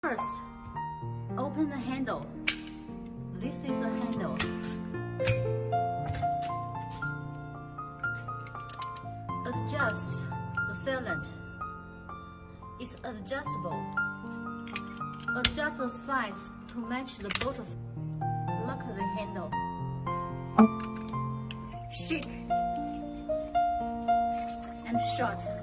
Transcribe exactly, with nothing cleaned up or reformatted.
First, open the handle. This is the handle. Adjust the sealant. It's adjustable. Adjust the size to match the bottles. Lock the handle. Shake and shut.